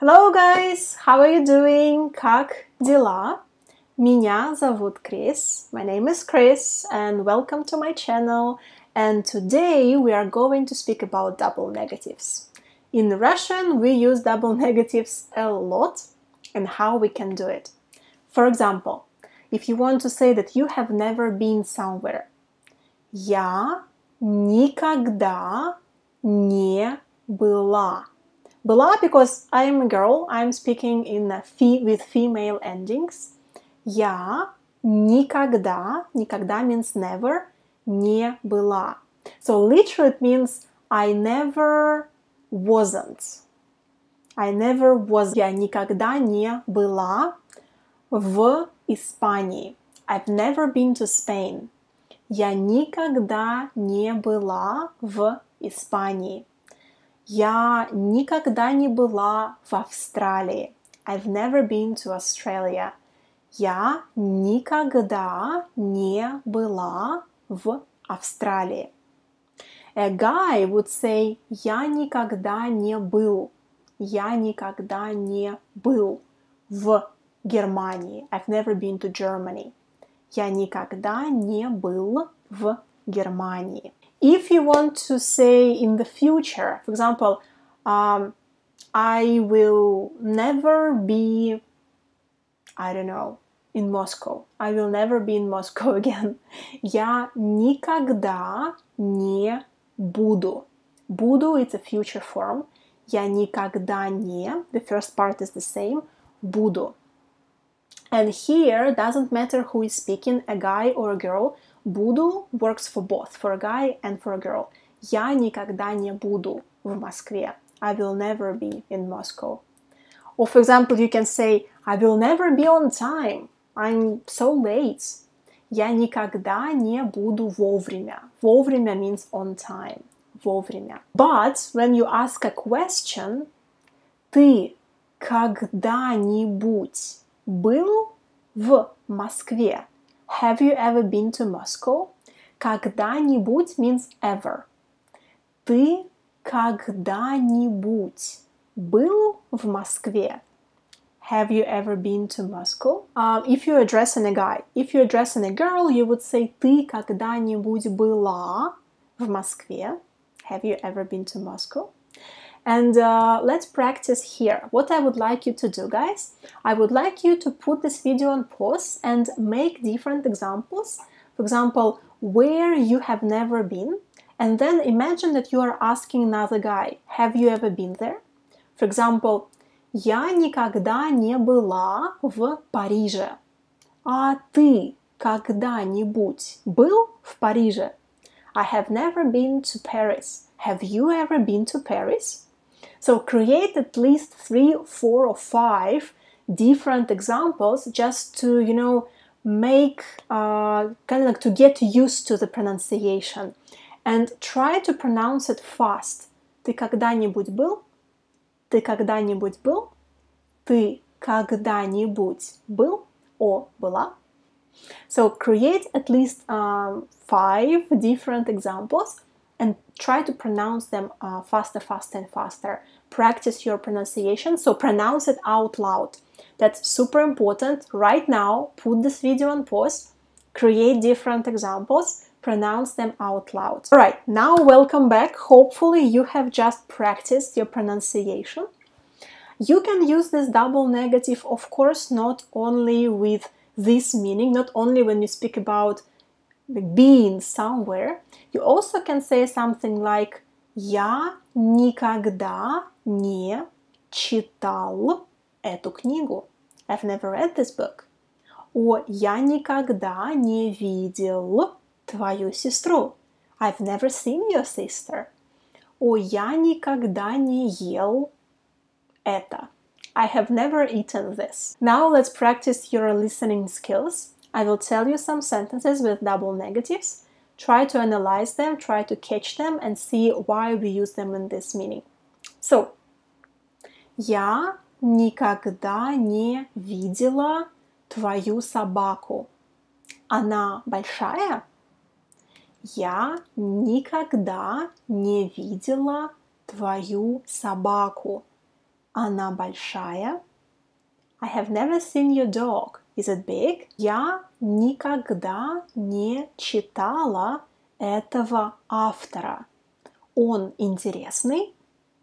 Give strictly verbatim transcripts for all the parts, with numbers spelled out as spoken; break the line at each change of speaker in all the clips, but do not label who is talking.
Hello guys, how are you doing? Как дела? Меня зовут Chris. My name is Chris and welcome to my channel. And today we are going to speak about double negatives. In Russian, we use double negatives a lot and how we can do it. For example, if you want to say that you have never been somewhere. Я никогда не была. Была because I am a girl, I'm speaking in a fe with female endings. Я никогда, никогда means never, не была. So literally it means I never wasn't. I never was. Я никогда не была в Испании. I've never been to Spain. Я никогда не была в Испании. Я никогда не была в Австралии. I've never been to Australia. Я никогда не была в Австралии. A guy would say я никогда не был. Я никогда не был в Германии. I've never been to Germany. Я никогда не был в Германии. If you want to say in the future, for example, um, I will never be, I don't know, in Moscow. I will never be in Moscow again. Я никогда не буду. Буду is a future form. Я никогда не, the first part is the same, буду. And here doesn't matter who is speaking, a guy or a girl. Буду works for both, for a guy and for a girl. Я никогда не буду в Москве. I will never be in Moscow. Or for example, you can say, I will never be on time. I'm so late. Я никогда не буду вовремя. Вовремя means on time. Вовремя. But when you ask a question, ты когда-нибудь был в Москве? Have you ever been to Moscow? Когда-нибудь means ever. Ты когда-нибудь был в Москве? Have you ever been to Moscow? Um, if you're addressing a guy, if you're addressing a girl, you would say ты когда-нибудь была в Москве? Have you ever been to Moscow? And uh, let's practice here. What I would like you to do, guys, I would like you to put this video on pause and make different examples. For example, where you have never been. And then imagine that you are asking another guy, have you ever been there? For example, я никогда не была в Париже. А ты когда-нибудь был в Париже? I have never been to Paris. Have you ever been to Paris? So create at least three, four, or five different examples just to, you know, make, uh, kind of like to get used to the pronunciation. And try to pronounce it fast. Ты когда-нибудь был? Ты когда-нибудь был? Ты когда-нибудь был? Or была? So create at least um, five different examples and try to pronounce them uh, faster, faster, and faster. Practice your pronunciation, so pronounce it out loud. That's super important. Right now, put this video on pause, create different examples, pronounce them out loud. Alright, now welcome back. Hopefully you have just practiced your pronunciation. You can use this double negative, of course, not only with this meaning, not only when you speak about being somewhere. You also can say something like Я никогда не читал эту книгу. I've never read this book. Or я никогда не видел твою сестру. I've never seen your sister. Or я никогда не ел это. I have never eaten this. Now let's practice your listening skills. I will tell you some sentences with double negatives. Try to analyze them, try to catch them, and see why we use them in this meaning. So, я никогда не видела твою собаку. Она большая? Я никогда не видела твою собаку. Она большая. I have never seen your dog. Is it big? Я никогда не читала этого автора. Он интересный.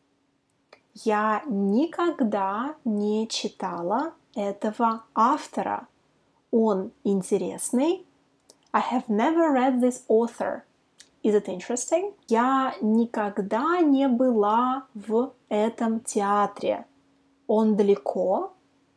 Я никогда не читала этого автора. Он интересный. I have never read this author. Is it interesting? Я никогда не была в этом театре. Он далеко.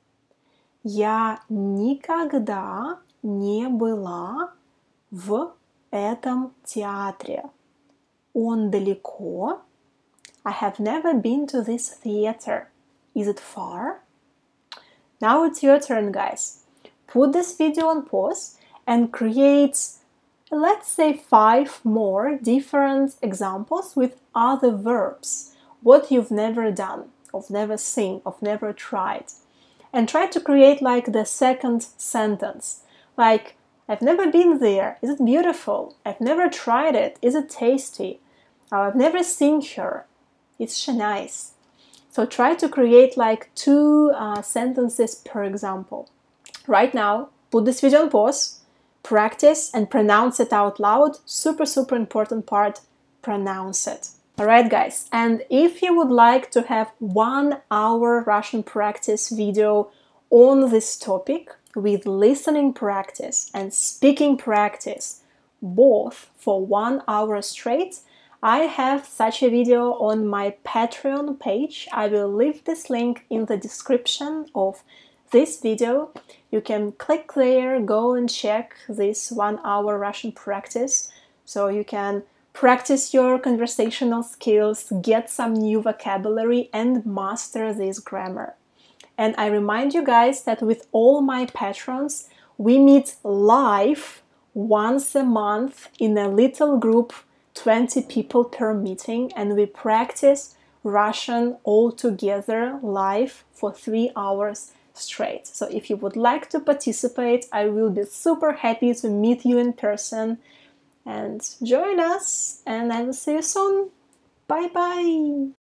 Я никогда не была в этом театре. Он далеко. I have never been to this theater. Is it far? Now it's your turn, guys. Put this video on pause and create, let's say, five more different examples with other verbs. What you've never done, of never seen, of never tried. And try to create like the second sentence. Like, I've never been there. Is it beautiful? I've never tried it. Is it tasty? Oh, I've never seen her. Is she nice? So try to create like two uh, sentences per example. Right now, put this video on pause, practice and pronounce it out loud. Super, super important part, pronounce it. Alright guys, and if you would like to have one hour Russian practice video on this topic with listening practice and speaking practice, both for one hour straight, I have such a video on my Patreon page. I will leave this link in the description of this video. You can click there, go and check this one hour Russian practice so you can practice your conversational skills, get some new vocabulary and master this grammar. And I remind you guys that with all my patrons, we meet live once a month in a little group, twenty people per meeting, and we practice Russian all together live for three hours straight. So if you would like to participate, I will be super happy to meet you in person and join us, and I will see you soon. Bye bye!